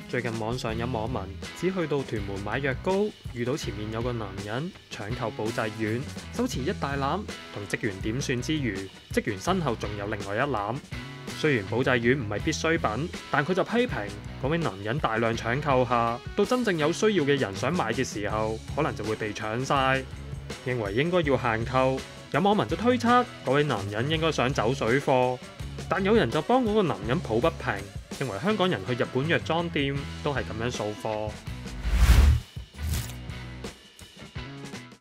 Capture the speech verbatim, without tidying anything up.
最近網上有網民只去到屯門買藥膏，遇到前面有個男人搶購保濟丸，手持一大籃，同職員點算之餘，職員身後仲有另外一籃。雖然保濟丸唔係必需品，但佢就批評嗰位男人大量搶購下，到真正有需要嘅人想買嘅時候，可能就會被搶晒，認為應該要限購。有網民就推測嗰位男人應該想走水貨，但有人就幫嗰個男人抱不平，認為香港人去日本藥妝店都係咁樣掃貨。